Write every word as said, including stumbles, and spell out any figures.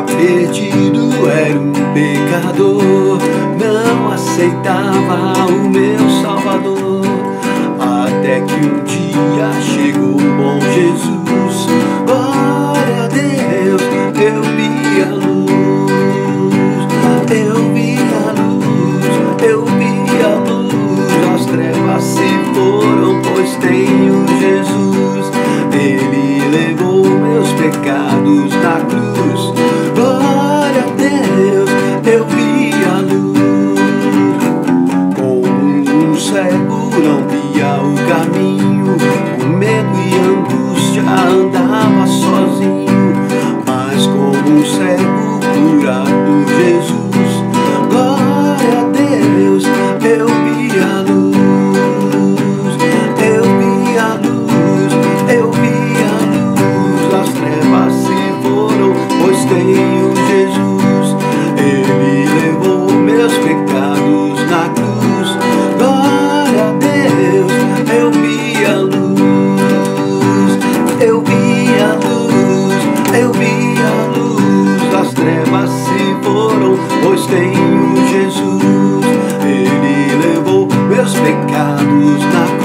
perdido, era um pecador, não aceitava o meu Salvador. Até que um dia chegou o bom Jesus, glória a Deus, eu vi a luz, eu vi a luz, eu vi a luz. As trevas se foram, pois tenho Jesus, Ele levou meus pecados na cruz. Glória a Deus, eu vi a luz. Como um cego não via o caminho, com medo e angústia andava sozinho, mas como um cego curado por Jesus, glória a Deus, eu vi a luz, eu vi a luz, eu vi a luz. As trevas se foram, pois tenho Jesus, Ele levou meus pecados na cruz. Glória a Deus, eu vi a luz, eu vi a luz, eu vi a luz. As trevas se foram, pois tenho Jesus, Ele levou meus pecados na cruz.